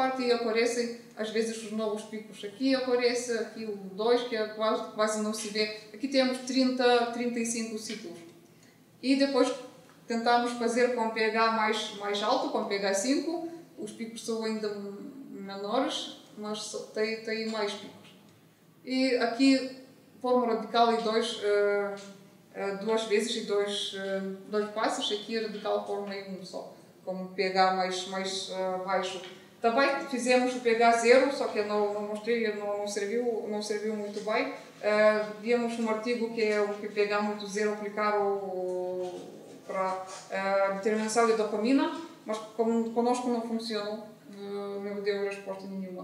parte e aparecem às vezes os novos picos. Aqui aparece aqui o 2, que é quase não se vê. Aqui temos 35 ciclos. E depois tentamos fazer com pH mais alto, com pH 5. Os picos são ainda menores, mas tem mais picos. E aqui forma radical em duas vezes e dois passos. Aqui a radical forma em um só, com pH mais baixo. Também fizemos o pH 0, só que eu não mostrei, não serviu muito bem. Vimos um artigo que é o pH muito zero aplicado para determinação de dopamina, mas conosco não funcionou, não deu resposta nenhuma.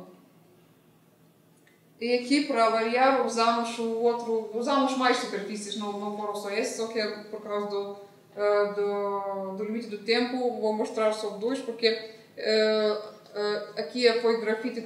E aqui, para variar, usamos mais superfícies, não foram só esse, só que por causa do limite do tempo vou mostrar só dois, porque aqui foi grafite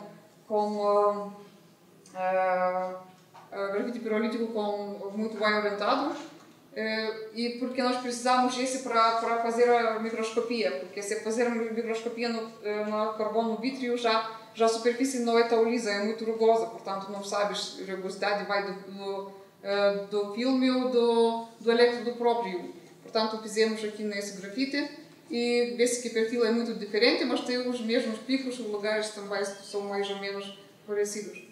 grafite pirolítico muito bem orientado, e porque nós precisamos esse para fazer a microscopia, porque se fazer a microscopia no carbono vítreo já a superfície não é tão lisa, é muito rugosa, portanto não sabes a rugosidade vai do filme ou do elétrodo próprio. Portanto fizemos aqui nesse grafite e vê-se que o perfil é muito diferente, mas tem os mesmos picos, os lugares também são mais ou menos parecidos.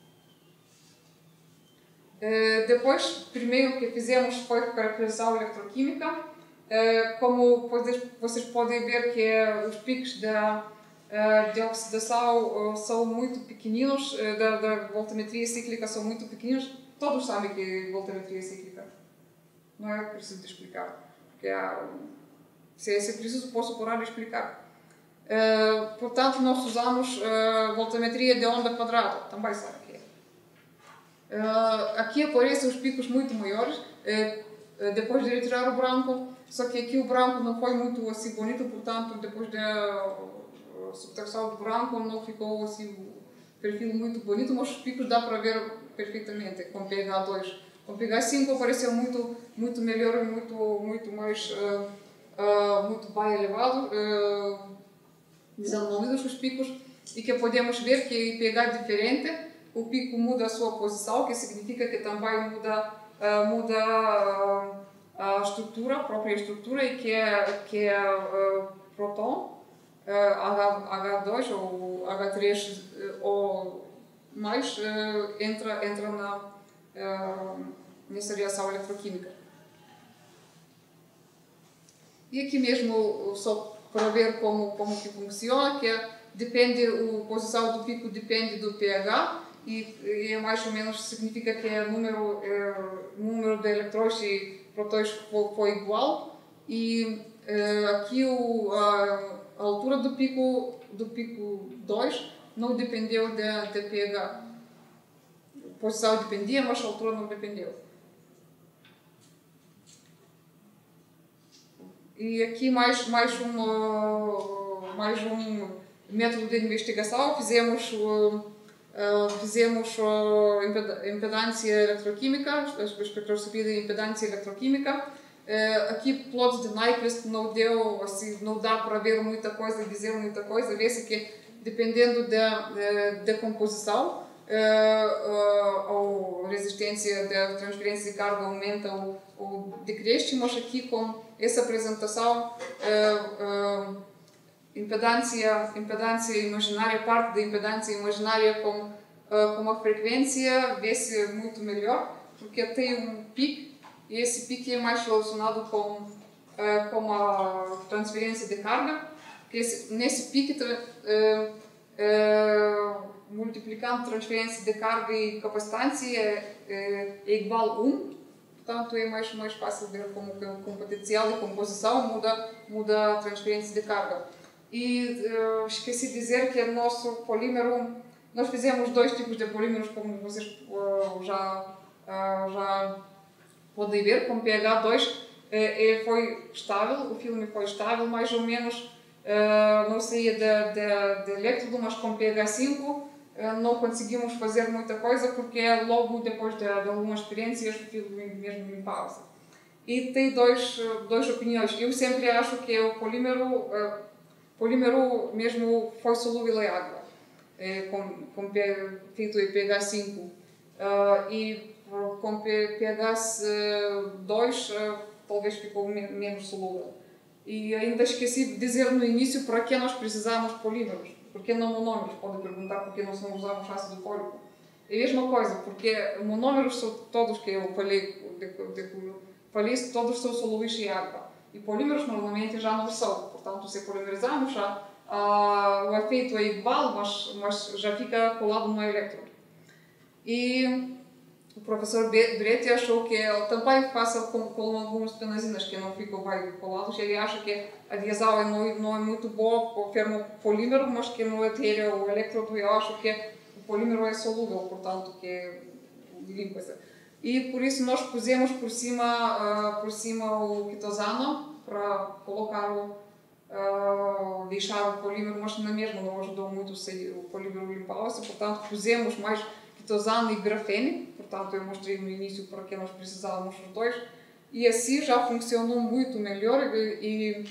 Depois, primeiro que fizemos foi caracterização eletroquímica. Como vocês podem ver que os picos de oxidação são muito pequeninos, da voltametria cíclica são muito pequeninos. Todos sabem que é voltametria cíclica. Não é preciso explicar. Porque se é preciso, posso parar de explicar. Portanto, nós usamos voltametria de onda quadrada. Também sabe o que é. Aqui aparecem os picos muito maiores, depois de retirar o branco, só que aqui o branco não foi muito assim bonito, portanto, depois da subtração do branco não ficou assim o perfil muito bonito, mas os picos dá para ver perfeitamente com pH 2. Com pH 5 apareceu muito melhor e muito mais muito bem elevado, desenvolvidos os picos, e que podemos ver que em pH diferente o pico muda a sua posição, que significa que também muda a estrutura, a própria estrutura, e que é próton, H2 ou H3 ou mais, entra nessa reação eletroquímica. E aqui mesmo, só para ver como que funciona, que a posição do pico depende do pH, e mais ou menos significa que o número de eletrões e prótons foi igual, e aqui a altura do pico 2 não dependeu de pH. A posição dependia, mas a altura não dependeu. E aqui mais um método de investigação. Fizemos impedância eletroquímica, a espectroscopia de impedância eletroquímica. Aqui plots de Nyquist não dá para ver muita coisa, dizer muita coisa. Vê-se que dependendo da composição, a resistência da transferência de carga aumenta ou decresce, mas aqui com essa apresentação impedância imaginária, parte da impedância imaginária com a frequência vê-se muito melhor, porque tem um pico, e esse pico é mais relacionado com a transferência de carga, porque nesse pico multiplicando transferência de carga e capacitância é igual a 1, portanto é mais fácil ver como com potencial e composição muda a transferência de carga. E esqueci de dizer que o nosso polímero, nós fizemos dois tipos de polímeros, como vocês já podem ver, com pH 2 foi estável, o filme foi estável, mais ou menos, não saía de elétrodo, mas com pH 5 não conseguimos fazer muita coisa, porque logo depois de algumas experiências o filme mesmo em pausa. E tem duas opiniões. Eu sempre acho que o polímero polímero mesmo foi solúvel em água, feito em pH 5, e com pH 2 talvez ficou menos solúvel. E ainda esqueci de dizer no início para que nós precisamos de polímeros, porque não monômeros. Pode perguntar por que nós não usamos ácido fólico. É a mesma coisa, porque monômeros são todos que eu falei, todos são solúveis em água. E polímeros normalmente já não são. Portanto, se polimerizamos, o efeito é igual, mas já fica colado no elétrodo. E o professor Beretti achou que ele também faça com algumas penazinas que não ficam bem colados. Ele acha que a diazal não é muito boa para o fermopolímero, mas que não adere o elétrodo. Eu acho que o polímero é solúvel, portanto, que é limpa-se. E por isso nós pusemos por cima o quitosano para colocar deixar o polímero, mas na mesma não ajudou muito o polímero limpar-se. Portanto, pusemos mais quitosano e grafene. Portanto, eu mostrei no início para que nós precisávamos dos dois. E assim já funcionou muito melhor e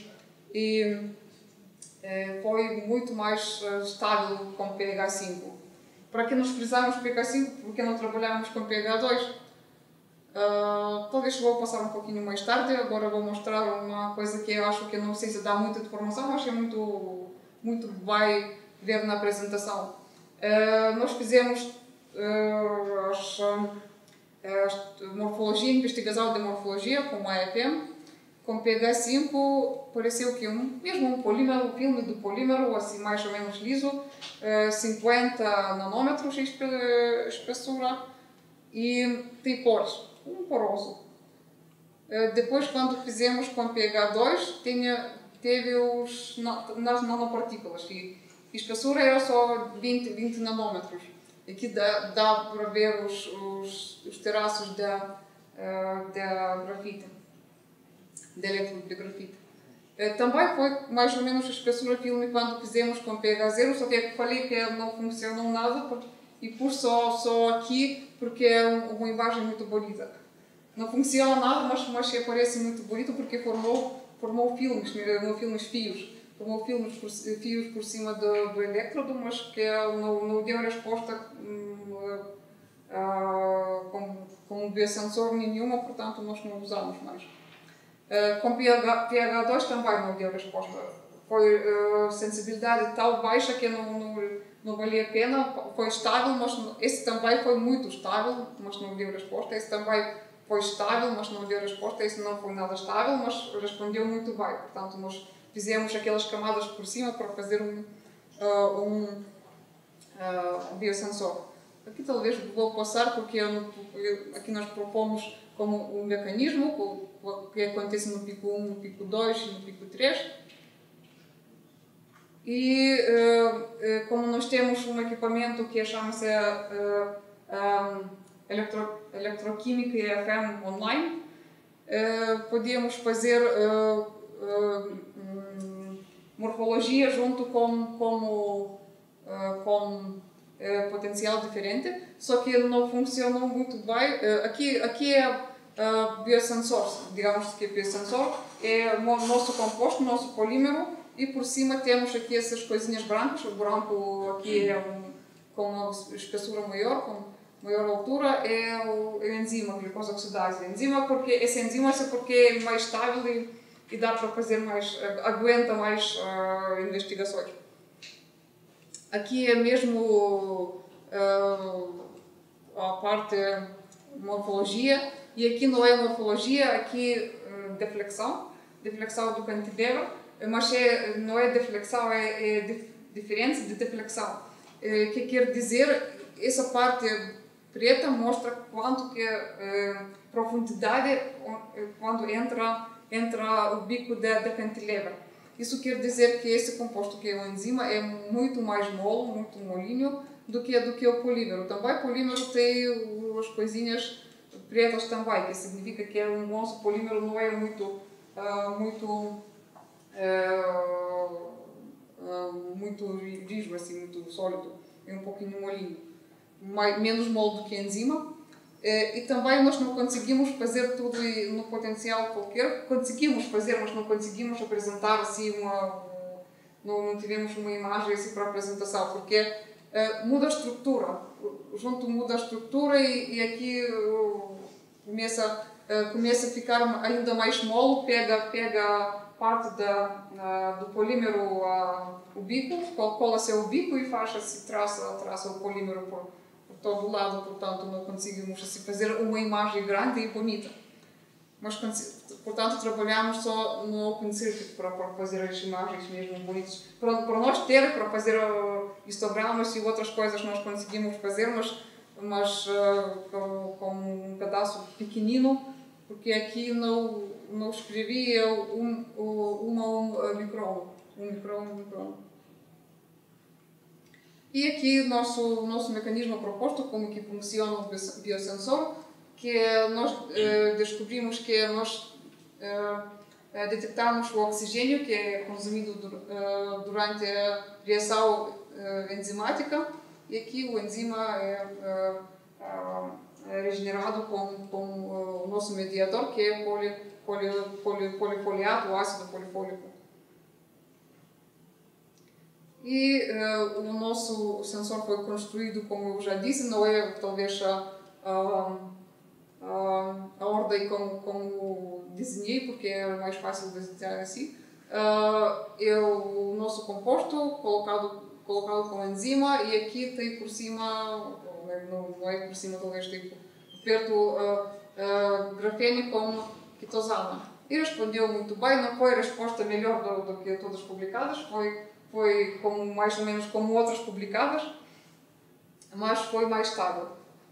foi muito mais estável com pH 5. Para que nós precisávamos de pH 5? Porque não trabalhávamos com pH 2. Talvez vou passar um pouquinho mais tarde. Agora vou mostrar uma coisa que eu acho que não sei se dá muita informação, mas é muito vai ver na apresentação. Nós fizemos morfologia, investigação de morfologia com a EPM, com pH 5, pareceu que mesmo um polímero, o filme do polímero, assim mais ou menos liso, 50 nanômetros de espessura e tem cores, poroso. Depois, quando fizemos com pH 2, teve nas nanopartículas e a espessura era só 20 nanômetros. Aqui dá para ver os traços da grafite, da elétrodo de grafite. Também foi mais ou menos a espessura filme quando fizemos com pH 0, só que eu falei que não funcionou nada e pus só aqui porque é uma imagem muito bonita. Não funciona nada, mas parece muito bonito porque formou fios. Formou fios por cima do elétrodo, mas que não deu resposta com biosensor nenhuma, portanto nós não usamos mais. Com pH 2 também não deu resposta. Foi sensibilidade tão baixa que não valia a pena. Foi estável, mas esse também foi muito estável, mas não deu resposta. Esse também foi estável, mas não deu resposta. Esse não foi nada estável, mas respondeu muito bem. Portanto, nós fizemos aquelas camadas por cima para fazer um biosensor. Aqui talvez vou passar porque aqui nós propomos como um mecanismo que acontece no pico 1, no pico 2 e no pico 3. E como nós temos um equipamento que chama-se Eletroquímica e EFM online, podíamos fazer morfologia junto com potencial diferente, só que não funcionou muito bem. Aqui é biosensor, digamos que biosensor é o nosso composto, nosso polímero, e por cima temos aqui essas coisinhas brancas. O branco aqui é com uma espessura maior, com maior altura, é o enzima, glicose oxidase. Esse enzima é porque é mais estável e dá para fazer aguenta mais investigações. Aqui é mesmo a parte morfologia, e aqui não é morfologia, aqui deflexão do cantilever, mas não é deflexão, é diferença de deflexão. Que quer dizer, essa parte preta mostra quanto que profundidade quando entra o bico da cantilever. Isso quer dizer que esse composto, que é o enzima, é muito mais mole, muito molinho do que o polímero. Também o polímero tem as coisinhas pretas também, que significa que o nosso polímero não é muito rígido, assim, muito sólido, é um pouquinho molinho, menos mole do que a enzima. E também nós não conseguimos fazer tudo no potencial qualquer. Conseguimos fazer, mas não conseguimos apresentar assim não tivemos uma imagem assim para apresentação, porque muda a estrutura, junto muda a estrutura e aqui começa a ficar ainda mais mole, pega parte do polímero, o bico, cola-se o bico e faz-se, traça o polímero por todo o lado, portanto não conseguimos assim, fazer uma imagem grande e bonita. Mas, portanto, trabalhamos só no OpenCircuit para fazer as imagens mesmo bonitas. Para nós ter, para fazer histogramas e outras coisas nós conseguimos fazer, mas com um pedaço pequenino, porque aqui não escrevia um micrômetro. E aqui o nosso mecanismo proposto, como que funciona o biosensor, que nós descobrimos que nós detectamos o oxigênio que é consumido durante a reação enzimática, e aqui o enzima é regenerado com o nosso mediador, que é polifoliato, o ácido polifólico. E o nosso sensor foi construído, como eu já disse, não é talvez a ordem como desenhei, porque era mais fácil desenhar assim. O nosso composto colocado com enzima, e aqui tem por cima, não é por cima, talvez tipo perto grafeno com quitosana. E respondeu muito bem, não foi a resposta melhor do que todas publicadas, foi mais ou menos como outras publicadas, mas foi mais estável.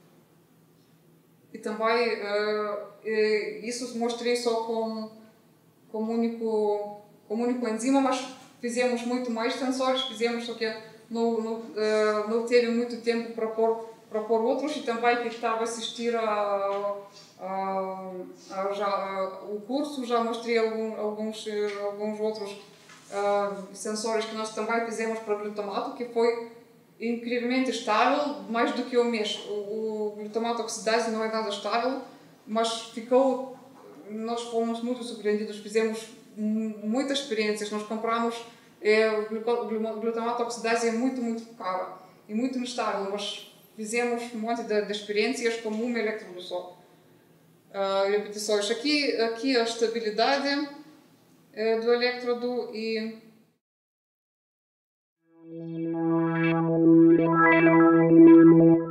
E também isso mostrei só como único enzima, mas fizemos muito mais sensores, só que não teve muito tempo para pôr outros, e também que estava a assistir o curso, já mostrei alguns outros sensores que nós também fizemos para glutamato, que foi incrivelmente estável, mais do que o mês. O glutamato oxidase não é nada estável, mas nós fomos muito surpreendidos, fizemos muitas experiências, nós compramos, o glutamato oxidase é muito, muito caro e muito instável, mas fizemos um monte de experiências com uma elétrodo só. Repetições. Aqui a estabilidade do elétrodo e